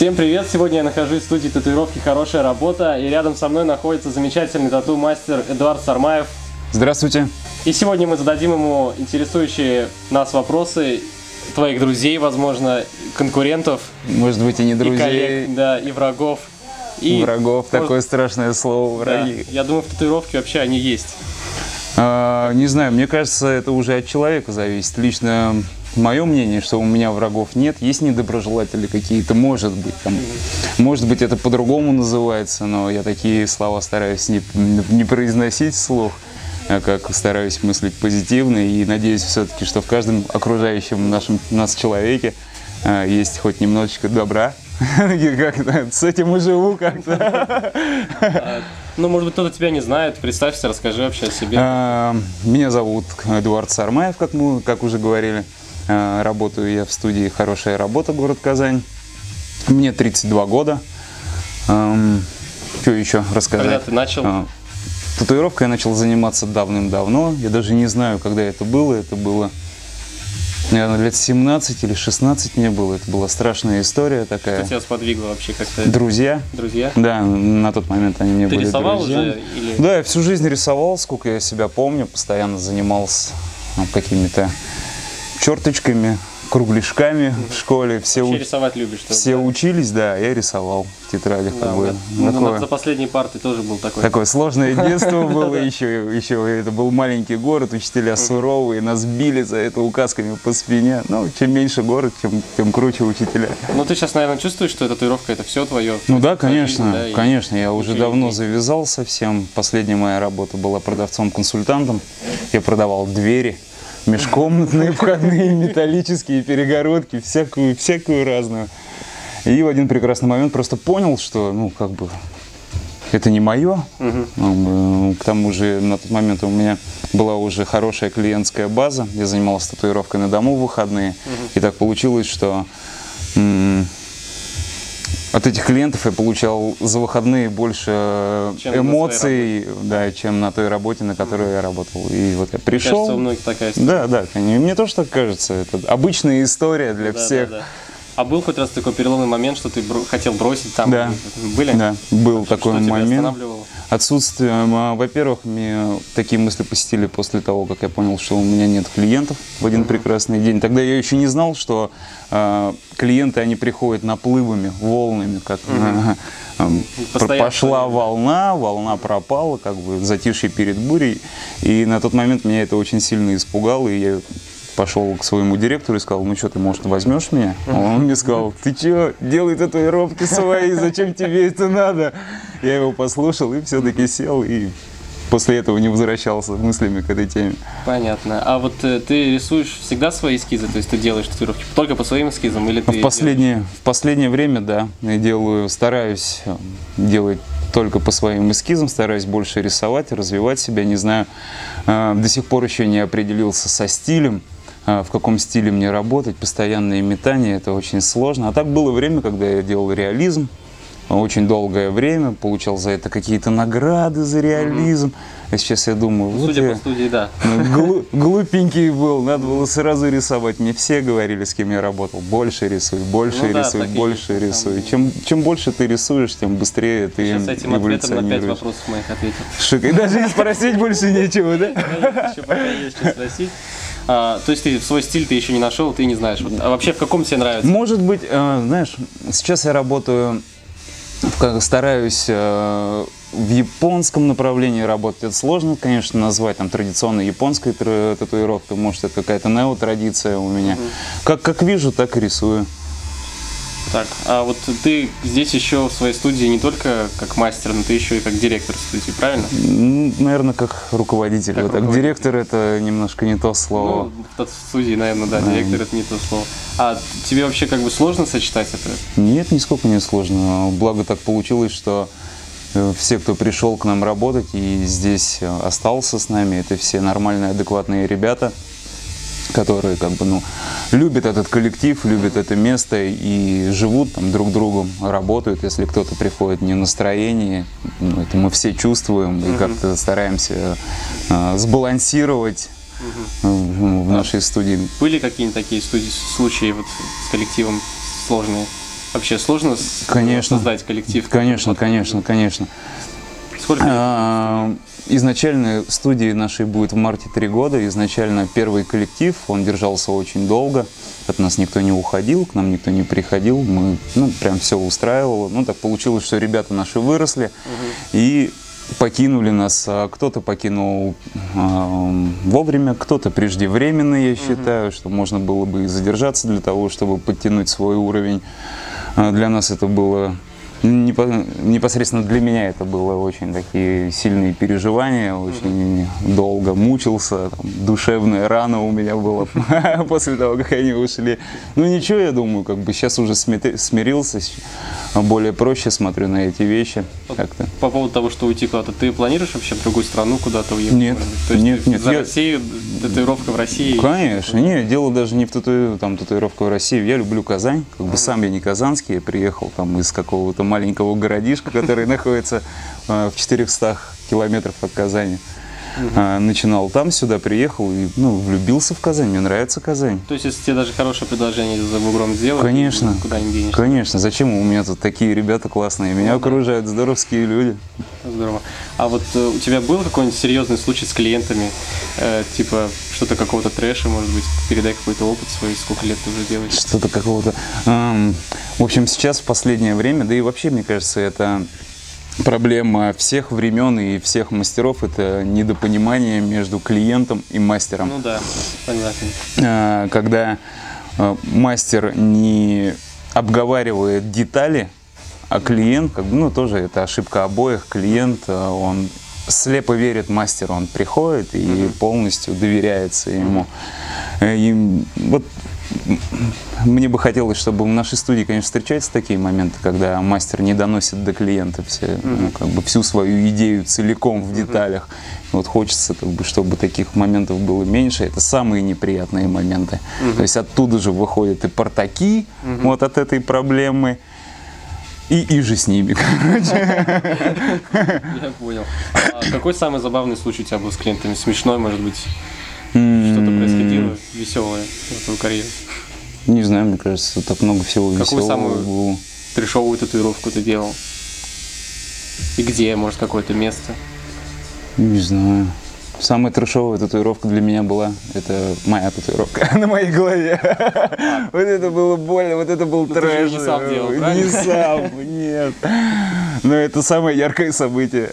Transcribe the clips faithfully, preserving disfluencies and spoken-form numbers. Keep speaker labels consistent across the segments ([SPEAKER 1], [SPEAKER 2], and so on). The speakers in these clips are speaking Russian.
[SPEAKER 1] Всем привет! Сегодня я нахожусь в студии татуировки «Хорошая работа», и рядом со мной находится замечательный тату-мастер Эдуард Сармаев.
[SPEAKER 2] Здравствуйте!
[SPEAKER 1] И сегодня мы зададим ему интересующие нас вопросы, твоих друзей, возможно, конкурентов.
[SPEAKER 2] Может быть, и не друзей.
[SPEAKER 1] И коллег, да, и врагов. И
[SPEAKER 2] врагов,
[SPEAKER 1] может...
[SPEAKER 2] такое страшное слово, враги.
[SPEAKER 1] Да, я думаю, в татуировке вообще они есть.
[SPEAKER 2] А, не знаю, мне кажется, это уже от человека зависит. Лично мое мнение, что у меня врагов нет, есть недоброжелатели какие-то, может быть. Там, mm-hmm. Может быть, это по-другому называется, но я такие слова стараюсь не, не произносить вслух, а как стараюсь мыслить позитивно и надеюсь все-таки, что в каждом окружающем нашем, нас человеке а, есть хоть немножечко добра. С этим и живу как-то.
[SPEAKER 1] Ну, может быть, кто-то тебя не знает. Представься, расскажи вообще о себе.
[SPEAKER 2] Меня зовут Эдуард Сармаев, как мы, как уже говорили. Работаю я в студии «Хорошая работа», город Казань. Мне тридцать два года. Что еще рассказать?
[SPEAKER 1] Когда ты начал?
[SPEAKER 2] Татуировкой я начал заниматься давным-давно. Я даже не знаю, когда это было. Это было, наверное, лет семнадцать или шестнадцать мне было. Это была страшная история такая.
[SPEAKER 1] Что тебя сподвигло вообще как-то?
[SPEAKER 2] Друзья.
[SPEAKER 1] Друзья?
[SPEAKER 2] Да, на тот момент они мне
[SPEAKER 1] Ты
[SPEAKER 2] были
[SPEAKER 1] рисовал
[SPEAKER 2] друзьями.
[SPEAKER 1] уже? Или...
[SPEAKER 2] Да, я всю жизнь рисовал, сколько я себя помню. Постоянно занимался ну, какими-то черточками, кругляшками mm-hmm. в школе. Все,
[SPEAKER 1] Вообще
[SPEAKER 2] у...
[SPEAKER 1] рисовать любишь?
[SPEAKER 2] Все
[SPEAKER 1] да?
[SPEAKER 2] учились, да, я рисовал в тетрадях.
[SPEAKER 1] Да,
[SPEAKER 2] как бы.
[SPEAKER 1] ну,
[SPEAKER 2] такое...
[SPEAKER 1] За последней партой тоже был такой.
[SPEAKER 2] Такое сложное детство было еще, еще это был маленький город, учителя суровые, нас били за это указками по спине. Ну, чем меньше город, тем, тем круче учителя.
[SPEAKER 1] Ну, ты сейчас, наверное, чувствуешь, что татуировка это все твое?
[SPEAKER 2] Ну да, конечно,
[SPEAKER 1] жизнь, да,
[SPEAKER 2] конечно, я уже давно завязал совсем. Последняя моя работа была продавцом-консультантом. Я продавал двери. Межкомнатные входные металлические перегородки, всякую, всякую разную. И в один прекрасный момент просто понял, что, ну, как бы, это не мое. Угу. К тому же на тот момент у меня была уже хорошая клиентская база. Я занимался татуировкой на дому в выходные. Угу. И так получилось, что от этих клиентов я получал за выходные больше чем эмоций, да, чем на той работе, на которой я работал. И вот я пришел.
[SPEAKER 1] Мне кажется, у многих такая история.
[SPEAKER 2] Да, да, конечно. Мне тоже так кажется. Это обычная история для
[SPEAKER 1] да,
[SPEAKER 2] всех.
[SPEAKER 1] Да, да. А был хоть раз такой переломный момент, что ты бро хотел бросить там?
[SPEAKER 2] Да.
[SPEAKER 1] Были?
[SPEAKER 2] Да, был
[SPEAKER 1] что,
[SPEAKER 2] такой
[SPEAKER 1] что
[SPEAKER 2] момент.
[SPEAKER 1] Тебя останавливало?
[SPEAKER 2] Отсутствие. Во-первых, мне такие мысли посетили после того, как я понял, что у меня нет клиентов в один uh-huh. прекрасный день. Тогда я еще не знал, что э, клиенты, они приходят наплывами, волнами, как uh-huh. э, пошла волна, волна пропала, как бы затишье перед бурей. И на тот момент меня это очень сильно испугало, и я пошел к своему директору и сказал: ну что, ты, может, возьмешь меня? Он мне сказал: ты что, делай татуировки свои, зачем тебе это надо? Я его послушал и все-таки сел, и после этого не возвращался мыслями к этой теме.
[SPEAKER 1] Понятно. А вот э, ты рисуешь всегда свои эскизы, то есть ты делаешь татуировки только по своим эскизам? Или ты
[SPEAKER 2] в, последнее, в последнее время, да, я делаю, стараюсь делать только по своим эскизам, стараюсь больше рисовать, развивать себя, не знаю, э, до сих пор еще не определился со стилем, в каком стиле мне работать, постоянные метания, это очень сложно. А так было время, когда я делал реализм, очень долгое время, получал за это какие-то награды за реализм. А сейчас я думаю,
[SPEAKER 1] судя
[SPEAKER 2] вот
[SPEAKER 1] по студии, да.
[SPEAKER 2] Глу глупенький был, надо было сразу рисовать. Мне все говорили, с кем я работал: больше рисуй, больше ну, рисуй, да, больше есть, рисуй. Чем, чем больше ты рисуешь, тем быстрее ты
[SPEAKER 1] эволюционируешь. Сейчас этим ответом на пять вопросов моих ответил.
[SPEAKER 2] Шик. И даже и спросить больше нечего, да?
[SPEAKER 1] Еще пока есть что спросить. А, то есть ты свой стиль ты еще не нашел, ты не знаешь. Вот, а вообще в каком тебе нравится?
[SPEAKER 2] Может быть, э, знаешь, сейчас я работаю, стараюсь э, в японском направлении работать. Это сложно, конечно, назвать там традиционной японской татуировкой. Может, это какая-то нео-традиция у меня. Uh-huh. Как, как вижу, так и рисую.
[SPEAKER 1] Так, а вот ты здесь еще в своей студии не только как мастер, но ты еще и как директор студии, правильно?
[SPEAKER 2] Наверное, как руководитель.
[SPEAKER 1] Как
[SPEAKER 2] вот
[SPEAKER 1] руководитель.
[SPEAKER 2] Так, директор — это немножко не то слово.
[SPEAKER 1] Ну, в студии, наверное, да, директор — это не то слово. А тебе вообще как бы сложно сочетать это?
[SPEAKER 2] Нет, нисколько не сложно. Благо так получилось, что все, кто пришел к нам работать и здесь остался с нами, это все нормальные, адекватные ребята, которые как бы, ну, любят этот коллектив, любят это место и живут там друг другом, работают. Если кто-то приходит не в настроении, ну, это мы все чувствуем и как-то стараемся э, сбалансировать э, в нашей студии.
[SPEAKER 1] Были какие-нибудь такие студии, случаи вот с коллективом сложные? Вообще сложно с-
[SPEAKER 2] Конечно.
[SPEAKER 1] создать коллектив?
[SPEAKER 2] Конечно, конечно, конечно.
[SPEAKER 1] Сколько?
[SPEAKER 2] А, Изначально студии нашей будет в марте три года. Изначально первый коллектив, он держался очень долго. От нас никто не уходил, к нам никто не приходил. Мы, ну, прям все устраивало. Ну, так получилось, что ребята наши выросли и покинули нас. А кто-то покинул э, вовремя, кто-то преждевременно, я считаю, что можно было бы и задержаться для того, чтобы подтянуть свой уровень. А для нас это было... Непосредственно для меня это было очень такие сильные переживания, очень долго мучился, там, душевная рана у меня была после того, как они ушли. Ну ничего, я думаю, как бы сейчас уже смирился, более проще смотрю на эти вещи. Как-то.
[SPEAKER 1] По поводу того, что уйти куда-то, ты планируешь вообще в другую страну куда-то уехать?
[SPEAKER 2] Нет,
[SPEAKER 1] То есть
[SPEAKER 2] нет, нет.
[SPEAKER 1] За
[SPEAKER 2] я...
[SPEAKER 1] Россию, татуировка в России?
[SPEAKER 2] Конечно, нет, дело даже не в тату... там, татуировке в России. Я люблю Казань, как бы uh-huh. сам я не казанский, я приехал там из какого-то маленького городишка, который находится в четырехстах километрах от Казани. Uh-huh. Начинал там, сюда приехал и ну, влюбился в Казань, мне нравится Казань.
[SPEAKER 1] То есть, если тебе даже хорошее предложение за бугром сделать,
[SPEAKER 2] конечно,
[SPEAKER 1] куда не денешься?
[SPEAKER 2] Конечно, зачем? У меня тут такие ребята классные, меня uh-huh. окружают здоровские люди.
[SPEAKER 1] Здорово. А вот э, у тебя был какой-нибудь серьезный случай с клиентами, э, типа что-то какого-то трэша, может быть, передай какой-то опыт свой, сколько лет ты уже делаешь?
[SPEAKER 2] Что-то какого-то... Эм, в общем, сейчас, в последнее время, да и вообще, мне кажется, это... Проблема всех времен и всех мастеров – это недопонимание между клиентом и мастером.
[SPEAKER 1] Ну да, понятно.
[SPEAKER 2] Когда мастер не обговаривает детали, а клиент, как бы, ну тоже это ошибка обоих, клиент, он слепо верит мастеру, он приходит и mm-hmm. полностью доверяется ему. И вот мне бы хотелось, чтобы в нашей студии, конечно, встречаются такие моменты, когда мастер не доносит до клиента все, mm-hmm. ну, как бы всю свою идею целиком в деталях. Mm-hmm. Вот хочется, как бы, чтобы таких моментов было меньше. Это самые неприятные моменты. Mm-hmm. То есть оттуда же выходят и портаки mm-hmm. вот от этой проблемы. И, и же с ними, короче.
[SPEAKER 1] Я понял. А какой самый забавный случай у тебя был с клиентами? Смешной, может быть? Что-то происходило веселое в твою карьеру?
[SPEAKER 2] Не знаю, мне кажется, так много всего веселого.
[SPEAKER 1] Какую самую трешовую татуировку ты делал? И где, может, какое-то место?
[SPEAKER 2] Не знаю. Самая трешовая татуировка для меня была, это моя татуировка на моей голове. Вот это было больно, вот это был трэш.
[SPEAKER 1] Ты же не сам делал, правильно?
[SPEAKER 2] Не сам, нет. Но это самое яркое событие,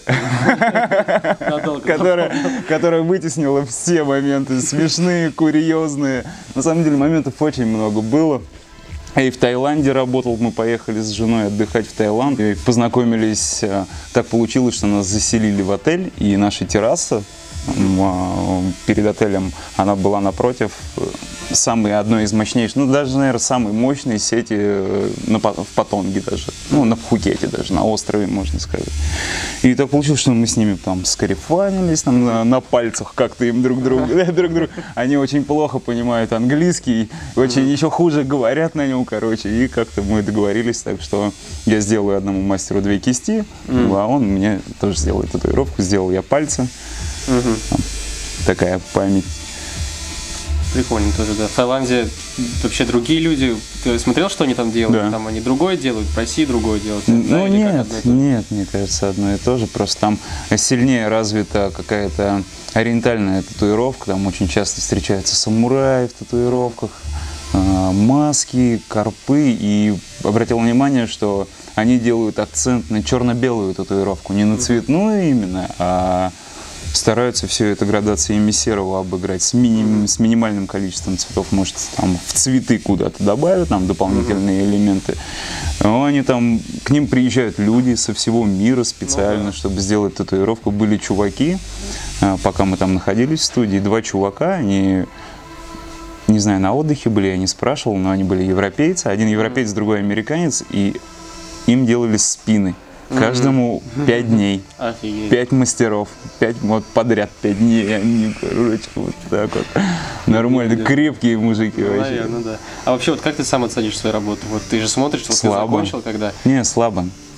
[SPEAKER 2] которое вытеснило все моменты, смешные, курьезные. На самом деле моментов очень много было. И в Таиланде работал, мы поехали с женой отдыхать в Таиланд. И познакомились, так получилось, что нас заселили в отель, и наша терраса перед отелем, она была напротив самой одной из мощнейших, ну даже, наверное, самой мощной сети на, в Паттонге даже, ну на Пхукете даже, на острове, можно сказать. И так получилось, что мы с ними там скарифанились, там на, на пальцах как-то им друг другу, друг друг. Они очень плохо понимают английский, очень еще хуже говорят на нем, короче, и как-то мы договорились, так что я сделаю одному мастеру две кисти, mm. а он мне тоже сделает татуировку, сделал я пальцы. Угу. Такая память.
[SPEAKER 1] Прикольно тоже, да. В Таиланде вообще другие люди. Ты смотрел, что они там делают? Да. Там они другое делают, в России другое делают?
[SPEAKER 2] Ну да, нет, нет, мне кажется, одно и то же. Просто там сильнее развита какая-то ориентальная татуировка. Там очень часто встречаются самураи в татуировках, маски, карпы. И обратил внимание, что они делают акцент на черно-белую татуировку. Не на цветную именно, а стараются все это градациями серого обыграть с, миним, с минимальным количеством цветов. Может, там в цветы куда-то добавят там дополнительные mm-hmm. элементы. Но они там, к ним приезжают люди со всего мира специально, ну, да. чтобы сделать татуировку. Были чуваки, пока мы там находились в студии, два чувака, они, не знаю, на отдыхе были, я не спрашивал, но они были европейцы. Один европеец, mm-hmm. другой американец, и им делали спины. Каждому mm-hmm. пять дней,
[SPEAKER 1] Офигеть.
[SPEAKER 2] пять мастеров, пять вот подряд пять дней, они, короче, вот так вот, нормально, да. крепкие мужики
[SPEAKER 1] ну,
[SPEAKER 2] вообще.
[SPEAKER 1] Наверное, да. А вообще, вот как ты сам оценишь свою работу? Вот ты же смотришь, вот ты закончил, когда?
[SPEAKER 2] Не, слабо.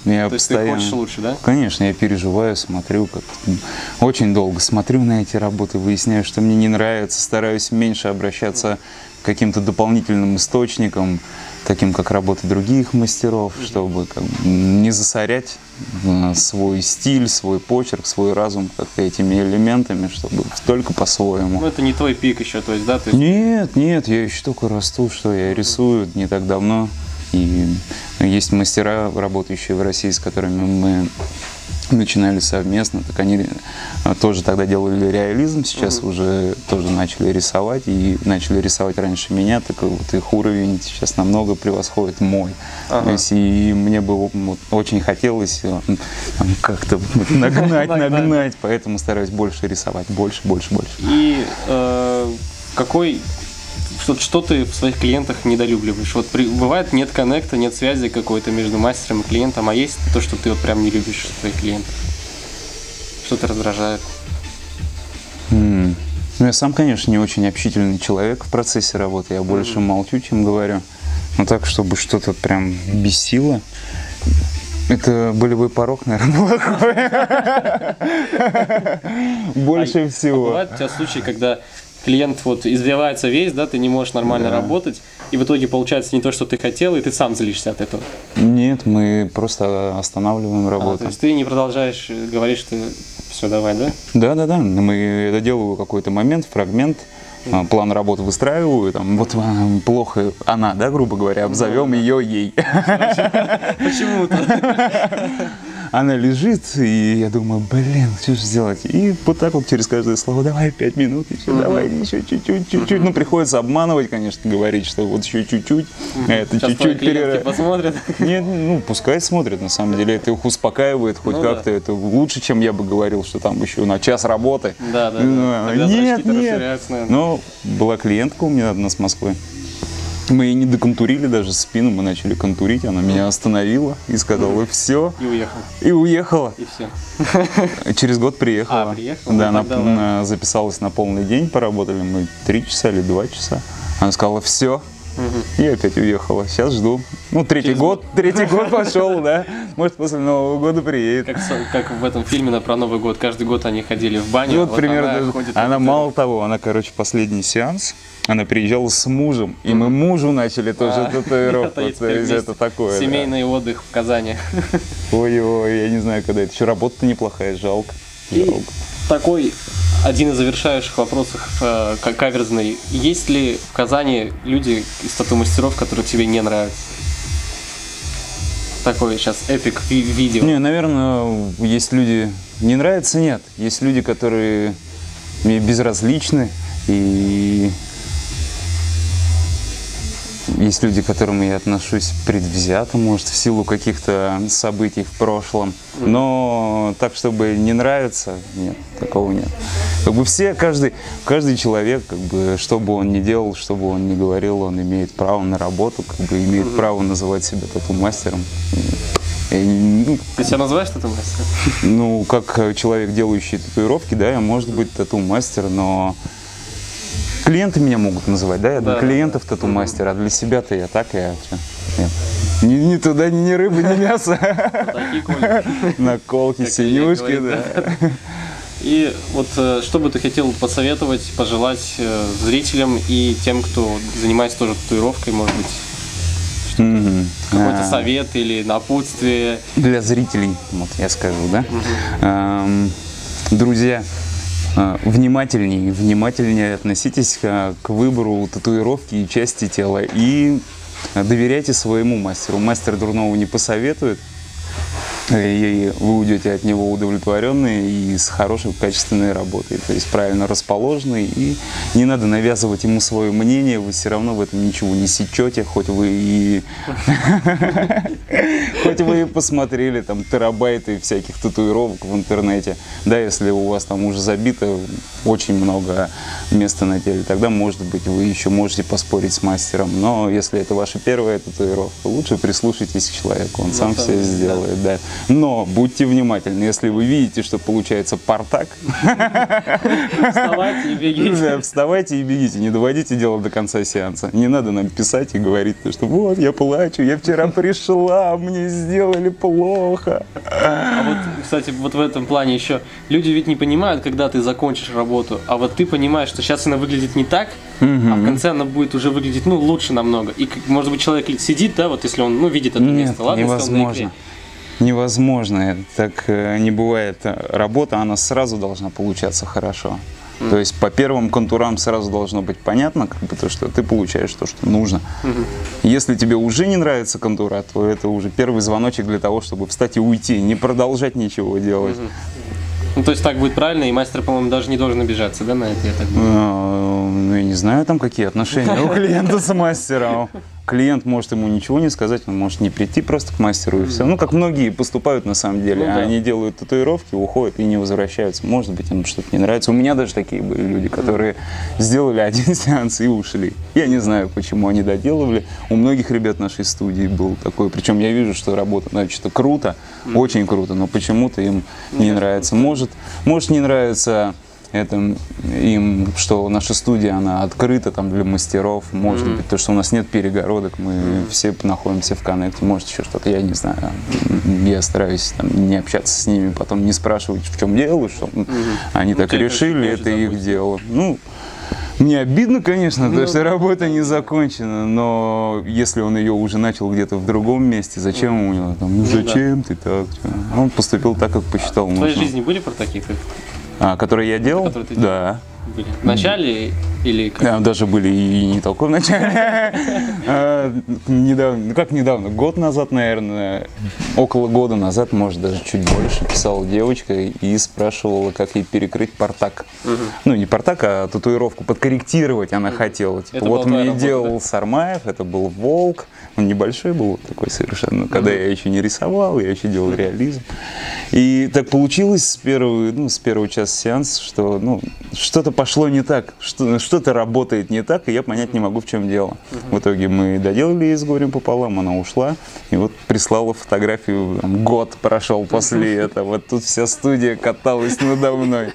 [SPEAKER 2] Я
[SPEAKER 1] То есть
[SPEAKER 2] постоянно...
[SPEAKER 1] ты хочешь лучше, да?
[SPEAKER 2] Конечно, я переживаю, смотрю, как очень долго смотрю на эти работы, выясняю, что мне не нравится, стараюсь меньше обращаться к каким-то дополнительным источникам, таким как работы других мастеров, чтобы как бы не засорять свой стиль, свой почерк, свой разум как-то этими элементами, чтобы только по-своему.
[SPEAKER 1] Ну, это не твой пик еще, то есть, да? То есть...
[SPEAKER 2] Нет, нет, я еще только расту, что я рисую не так давно. И есть мастера, работающие в России, с которыми мы начинали совместно, так они тоже тогда делали реализм, сейчас uh-huh. уже тоже начали рисовать, и начали рисовать раньше меня, так вот их уровень сейчас намного превосходит мой. Uh-huh. То есть, и мне бы вот, очень хотелось как-то нагнать, нагнать, поэтому стараюсь больше рисовать, больше, больше, больше.
[SPEAKER 1] И э, какой... Что, что ты в своих клиентах недолюбливаешь? Вот при, бывает, нет коннекта, нет связи какой-то между мастером и клиентом, а есть то, что ты вот прям не любишь в своих клиентах? Что тебя раздражает?
[SPEAKER 2] Mm. Ну, я сам, конечно, не очень общительный человек в процессе работы, я больше mm. молчу, чем говорю. Но так, чтобы что-то прям бесило, это болевой порог, наверное, плохой. Больше всего.
[SPEAKER 1] Бывают у тебя случаи, когда клиент вот извивается весь, да, ты не можешь нормально да. работать, и в итоге получается не то, что ты хотел, и ты сам злишься от этого?
[SPEAKER 2] Нет, мы просто останавливаем работу.
[SPEAKER 1] А, то есть ты не продолжаешь говорить, что все, давай, да?
[SPEAKER 2] Да, да, да. Мы это делаю какой-то момент, фрагмент, mm. план работы выстраиваю, там, вот плохо она, да, грубо говоря, обзовем mm. ее ей.
[SPEAKER 1] Почему-то.
[SPEAKER 2] Она лежит, и я думаю, блин, что же сделать? И вот так вот через каждое слово, давай пять минут, еще, uh-huh. давай еще чуть-чуть, чуть-чуть. Uh-huh. Ну, приходится обманывать, конечно, говорить, что вот еще чуть-чуть, uh-huh. это
[SPEAKER 1] сейчас
[SPEAKER 2] чуть-чуть перерыв.
[SPEAKER 1] Посмотрят.
[SPEAKER 2] Нет, ну, пускай смотрят, на самом деле, это их успокаивает, хоть ну, как-то да. это лучше, чем я бы говорил, что там еще на час работы.
[SPEAKER 1] Да, да, да.
[SPEAKER 2] Тогда нет, нет. Но была клиентка у меня одна с Москвы. Мы ей не доконтурили даже спину, мы начали контурить, она меня остановила и сказала, все.
[SPEAKER 1] И уехала.
[SPEAKER 2] И уехала.
[SPEAKER 1] И все.
[SPEAKER 2] Через год приехала.
[SPEAKER 1] А, приехала?
[SPEAKER 2] Да,
[SPEAKER 1] ну,
[SPEAKER 2] она тогда... записалась на полный день, поработали мы три часа или два часа. Она сказала, все. Угу. И опять уехала. Сейчас жду. Ну, третий Через год, год. Третий год пошел, да. Может, после Нового года приедет.
[SPEAKER 1] Как, как в этом фильме про Новый год. Каждый год они ходили в баню.
[SPEAKER 2] Вот, вот примерно. Она, ходит она мало того, она, короче, последний сеанс. Она приезжала с мужем, и мы мужу начали тоже а, татуировку. Это, то есть это такое.
[SPEAKER 1] Семейный
[SPEAKER 2] да.
[SPEAKER 1] отдых в Казани.
[SPEAKER 2] Ой-ой, я не знаю, когда это. Еще работа-то неплохая, жалко.
[SPEAKER 1] И
[SPEAKER 2] жалко.
[SPEAKER 1] Такой один из завершающих вопросов э, каверзный. Есть ли в Казани люди из тату-мастеров, которые тебе не нравятся? Такой сейчас эпик видео.
[SPEAKER 2] Не, наверное, есть люди... Не нравится, нет. Есть люди, которые мне безразличны, и... Есть люди, к которым я отношусь предвзято, может, в силу каких-то событий в прошлом. Но так, чтобы не нравится, нет, такого нет. Как бы все, каждый, каждый человек, как бы, что бы он ни делал, что бы он ни говорил, он имеет право на работу, как бы имеет mm-hmm. право называть себя тату-мастером.
[SPEAKER 1] Ну, ты себя называешь тату-мастером?
[SPEAKER 2] Ну, как человек, делающий татуировки, да, я, может быть, тату-мастер, но... Клиенты меня могут называть, да? Я для да, клиентов да. тату-мастер, а для себя-то я так, я... Нет. Ни, ни туда, ни, ни рыбы, ни мясо. Наколки, синюшки, да.
[SPEAKER 1] И вот что бы ты хотел посоветовать, пожелать зрителям и тем, кто занимается тоже татуировкой, может быть, mm-hmm. какой-то а... совет или напутствие?
[SPEAKER 2] Для зрителей, вот я скажу, да? Mm-hmm. эм, друзья, внимательнее, внимательнее относитесь к выбору татуировки и части тела и доверяйте своему мастеру. Мастер дурного не посоветует, и вы уйдете от него удовлетворенные и с хорошей качественной работой, то есть правильно расположенной, и не надо навязывать ему свое мнение, вы все равно в этом ничего не сечете, хоть вы и хоть вы и посмотрели там терабайты всяких татуировок в интернете, да, если у вас там уже забито очень много места на теле, тогда, может быть, вы еще можете поспорить с мастером, но если это ваша первая татуировка, лучше прислушайтесь к человеку, он сам все сделает, да. Но будьте внимательны, если вы видите, что получается партак,
[SPEAKER 1] вставайте и бегите.
[SPEAKER 2] Вставайте и бегите, не доводите дело до конца сеанса. Не надо нам писать и говорить, что вот я плачу, я вчера пришла, мне сделали плохо.
[SPEAKER 1] А вот, кстати, вот в этом плане еще люди ведь не понимают, когда ты закончишь работу, а вот ты понимаешь, что сейчас она выглядит не так, угу. а в конце она будет уже выглядеть, ну, лучше намного. И, может быть, человек сидит, да, вот если он, ну, видит это
[SPEAKER 2] Нет,
[SPEAKER 1] место, ладно,
[SPEAKER 2] невозможно. Невозможно, так не бывает. Работа, она сразу должна получаться хорошо. Mm. То есть по первым контурам сразу должно быть понятно, как бы, то, что ты получаешь то, что нужно. Mm-hmm. Если тебе уже не нравится контура, то это уже первый звоночек для того, чтобы встать и уйти, не продолжать ничего делать. Mm-hmm.
[SPEAKER 1] Ну, то есть так будет правильно, и мастер, по-моему, даже не должен обижаться, да, на это, я так думаю?
[SPEAKER 2] А, ну, я не знаю, там какие отношения у клиента с мастером. Клиент может ему ничего не сказать, он может не прийти просто к мастеру и все. Ну, как многие поступают на самом деле. Ну, да. Они делают татуировки, уходят и не возвращаются. Может быть, им что-то не нравится. У меня даже такие были люди, которые сделали один сеанс и ушли. Я не знаю, почему они доделывали. У многих ребят нашей студии был такой. Причем я вижу, что работа, значит, круто, mm. очень круто, но почему-то им не mm. нравится. Может, может не нравится... Это им, что наша студия, она открыта там для мастеров, может mm-hmm. быть, то, что у нас нет перегородок, мы mm-hmm. все находимся в коннекте, может еще что-то, я не знаю. Я стараюсь там не общаться с ними, потом не спрашивать, в чем дело, что mm-hmm. они ну, так решили, это их забыть. Дело. Ну, мне обидно, конечно, ну, то, что работа не закончена, но если он ее уже начал где-то в другом месте, зачем mm-hmm. у него там, ну зачем ну, да. ты так? Он поступил так, как посчитал нужно.
[SPEAKER 1] В твоей жизни были про таких?
[SPEAKER 2] А, которые я делал?
[SPEAKER 1] Которые ты
[SPEAKER 2] да.
[SPEAKER 1] Были. В начале или как?
[SPEAKER 2] Да, даже были и не только в начале. Недавно, ну как недавно, год назад, наверное, около года назад, может даже чуть больше, писала девочка и спрашивала, как ей перекрыть партак. Ну не партак, а татуировку подкорректировать она хотела. Вот мне делал Сармаев, это был волк. Он небольшой был такой совершенно, когда я еще не рисовал, я еще делал реализм. И так получилось с первого, ну, с первого часа сеанса, что ну, что-то пошло не так, что, что-то работает не так, и я понять не могу, в чем дело. В итоге мы доделали ей с горем пополам, она ушла, и вот прислала фотографию, там, год прошел после этого, вот тут вся студия каталась надо мной.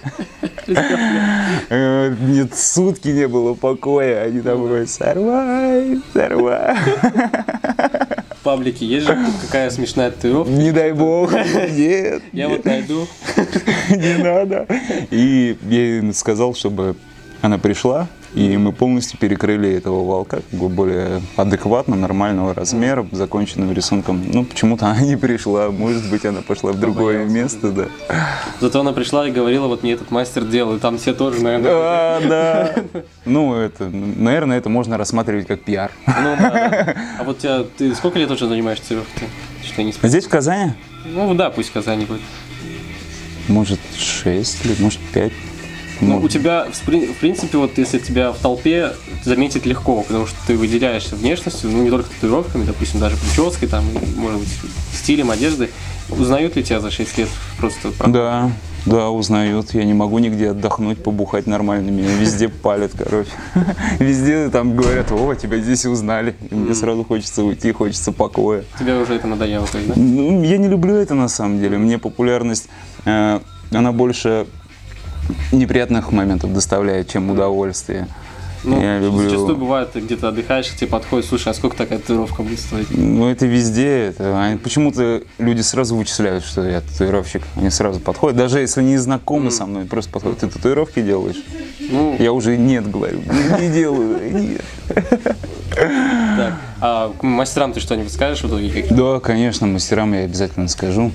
[SPEAKER 2] Нет, сутки не было покоя, они там говорят, сорвай, сорвай.
[SPEAKER 1] В паблике есть же какая смешная татуировка?
[SPEAKER 2] Не дай бог, нет.
[SPEAKER 1] Я вот найду.
[SPEAKER 2] Не надо. И я ей сказал, чтобы она пришла, и мы полностью перекрыли этого волка, как бы более адекватно, нормального размера, законченным рисунком. Ну, почему-то она не пришла, может быть, она пошла в другое место, да.
[SPEAKER 1] Зато она пришла и говорила, вот мне этот мастер делал, и там все тоже, наверное.
[SPEAKER 2] Да, да. Ну, это, наверное, это можно рассматривать как пиар.
[SPEAKER 1] Ну, да, да. А вот тебя, ты сколько лет уже занимаешься татуировкой? Что не
[SPEAKER 2] Здесь, в Казани?
[SPEAKER 1] Ну, да, пусть в Казани будет.
[SPEAKER 2] Может, шесть лет, может, пять.
[SPEAKER 1] Ну, у тебя, в принципе, вот если тебя в толпе заметить легко, потому что ты выделяешься внешностью, ну, не только татуировками, допустим, даже прической, там, может быть, стилем одежды. Узнают ли тебя за шесть лет просто?
[SPEAKER 2] Да, да, узнают. Я не могу нигде отдохнуть, побухать нормально. Меня везде палят, короче. Везде там говорят, о, тебя здесь узнали. И мне сразу хочется уйти, хочется покоя.
[SPEAKER 1] Тебе уже это надоело, то есть, да?
[SPEAKER 2] Ну, я не люблю это на самом деле. Мне популярность, э, она больше неприятных моментов доставляет, чем удовольствие.
[SPEAKER 1] Ну,
[SPEAKER 2] я люблю...
[SPEAKER 1] Зачастую бывает, ты где-то отдыхаешь, и тебе подходит, слушай, а сколько такая татуировка будет стоить?
[SPEAKER 2] Ну, это везде. Это... Почему-то люди сразу вычисляют, что я татуировщик. Они сразу подходят, даже если не знакомы mm. со мной, просто подходят. Ты татуировки делаешь? Ну... Я уже нет говорю, не делаю, нет.
[SPEAKER 1] Так, а мастерам ты что-нибудь скажешь в итоге?
[SPEAKER 2] Да, конечно, мастерам я обязательно скажу.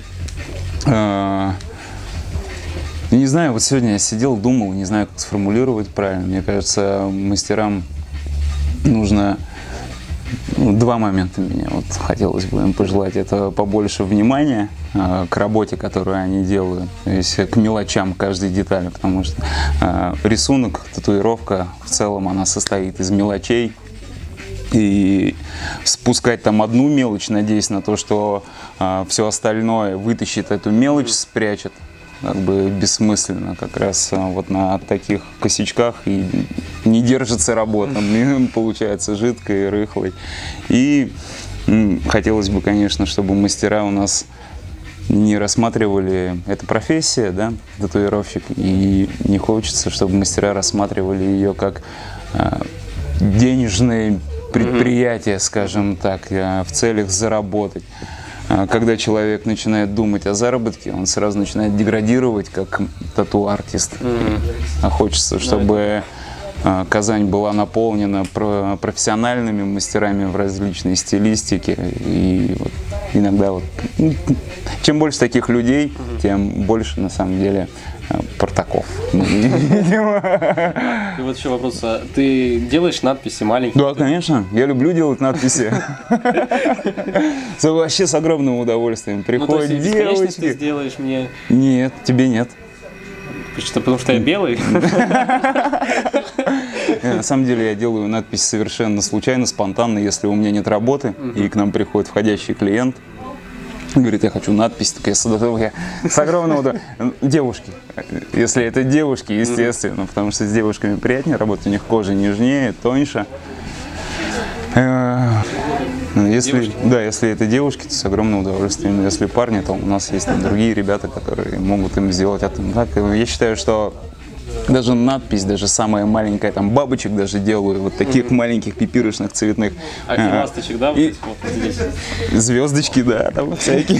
[SPEAKER 2] Не знаю, вот сегодня я сидел, думал, не знаю, как сформулировать правильно. Мне кажется, мастерам нужно ну, два момента меня вот хотелось бы им пожелать. Это побольше внимания э, к работе, которую они делают, то есть к мелочам каждой детали, потому что э, рисунок, татуировка в целом она состоит из мелочей. И спускать там одну мелочь, надеясь на то, что э, все остальное вытащит эту мелочь, спрячет, как бы бессмысленно. Как раз вот на таких косячках и не держится работа, получается жидкой, рыхлой. И м, хотелось бы, конечно, чтобы мастера у нас не рассматривали, это профессия, да, татуировщик, и не хочется, чтобы мастера рассматривали ее как а, денежное предприятие, скажем так, а, в целях заработать. А, когда человек начинает думать о заработке, он сразу начинает деградировать как тату-артист. Mm-hmm. А хочется, чтобы а, Казань была наполнена про профессиональными мастерами в различной стилистике. И вот иногда вот, чем больше таких людей, mm-hmm. тем больше на самом деле портаков.
[SPEAKER 1] И вот еще вопрос. А ты делаешь надписи маленькие?
[SPEAKER 2] Да, конечно. Я люблю делать надписи. Это вообще с огромным удовольствием. Приходят девочки.
[SPEAKER 1] Ты сделаешь мне?
[SPEAKER 2] Нет, тебе нет.
[SPEAKER 1] Что, потому что я белый?
[SPEAKER 2] На самом деле я делаю надпись совершенно случайно, спонтанно, если у меня нет работы, и к нам приходит входящий клиент. Говорит, я хочу надпись, так я с, я с огромного удовольствием. Девушки. Если это девушки, естественно, mm-hmm. потому что с девушками приятнее работать, у них кожа нежнее, тоньше. Если, да, если это девушки, то с огромным удовольствием. Если парни, то у нас есть там другие ребята, которые могут им сделать. Так, я считаю, что даже надпись, даже самая маленькая, там бабочек даже делаю, вот таких mm-hmm. маленьких пипирочных цветных.
[SPEAKER 1] А, и ласточек, да? Вот и... вот здесь.
[SPEAKER 2] Звездочки, да, там всякие.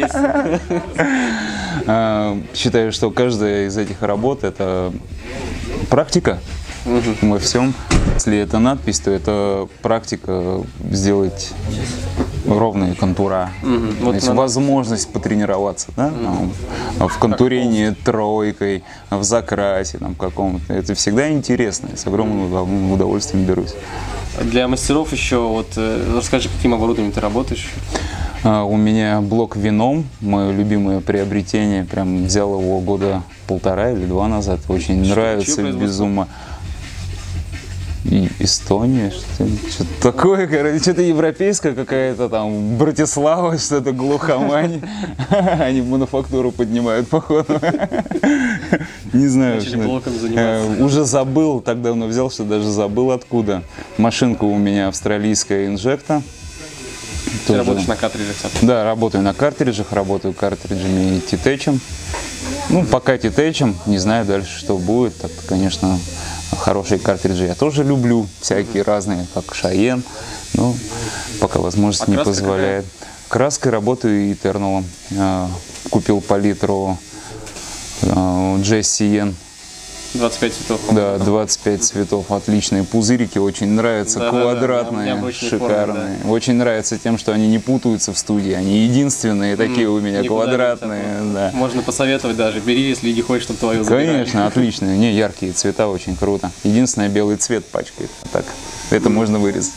[SPEAKER 2] Считаю, что каждая из этих работ это практика во всем. Если это надпись, то это практика сделать ровные контура. Mm-hmm. Вот есть надо... возможность потренироваться, да? Mm-hmm. В контурении тройкой, в закрасе там, каком-то. Это всегда интересно, и с огромным удовольствием берусь.
[SPEAKER 1] Для мастеров еще, вот расскажи, каким оборудованием ты работаешь?
[SPEAKER 2] А, у меня блок вином, мое любимое приобретение. Прям взял его года полтора или два назад. Очень что, нравится безумно. И Эстония, что-то такое, короче, что-то европейское какая-то там, Братислава, что-то глухомань. Они мануфактуру поднимают, походу. Не знаю, что. Уже забыл, так давно взял, что даже забыл откуда. Машинка у меня австралийская инжекта.
[SPEAKER 1] Ты работаешь на картриджах?
[SPEAKER 2] Да, работаю на картриджах, работаю картриджами и титечем. Ну, пока титечем, не знаю дальше, что будет. Так, конечно, хорошие картриджи я тоже люблю, всякие разные, как Шаен, но пока возможность а не позволяет. Какая? Краской работаю Этерналом. Купил палитру Джесс Сиен.
[SPEAKER 1] двадцать пять цветов.
[SPEAKER 2] Да, двадцать пять цветов, отличные пузырики, очень нравятся, да, квадратные, да, да, шикарные. Формы, да. Очень нравится тем, что они не путаются в студии, они единственные такие mm, у меня, квадратные. Да.
[SPEAKER 1] Можно посоветовать даже, бери, если не хочешь, чтобы твою забирали.
[SPEAKER 2] Конечно, отличные, не, яркие цвета, очень круто. Единственное, белый цвет пачкает, так, это mm. можно вырезать.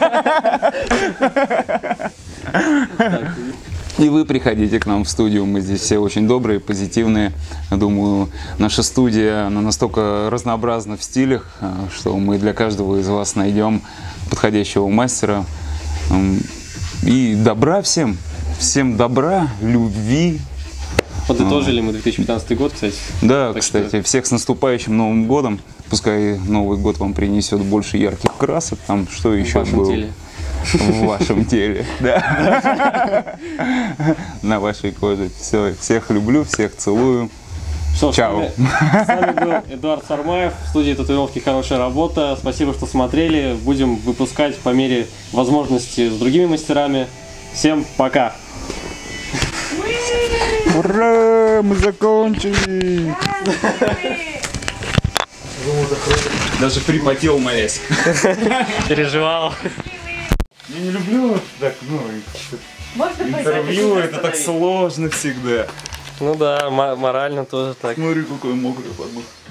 [SPEAKER 2] И вы приходите к нам в студию, мы здесь все очень добрые, позитивные. Я думаю, наша студия, она настолько разнообразна в стилях, что мы для каждого из вас найдем подходящего мастера. И добра всем, всем добра, любви.
[SPEAKER 1] Подытожили мы две тысячи пятнадцатый год, кстати.
[SPEAKER 2] Да, так кстати, что... всех с наступающим Новым годом. Пускай Новый год вам принесет больше ярких красок, там что еще было. В вашем теле, да. На вашей коже. Все, всех люблю, всех целую.
[SPEAKER 1] Что,
[SPEAKER 2] чао.
[SPEAKER 1] С нами, с нами был Эдуард Сармаев, в студии татуировки «Хорошая работа». Спасибо, что смотрели. Будем выпускать по мере возможности с другими мастерами. Всем пока.
[SPEAKER 2] Ура! Мы закончили! Даже припотел, молясь.
[SPEAKER 1] Переживал.
[SPEAKER 2] Я не люблю так, ну, интервью, это так сложно всегда.
[SPEAKER 1] Ну да, морально тоже так.
[SPEAKER 2] Смотри, какой мокрый подмог.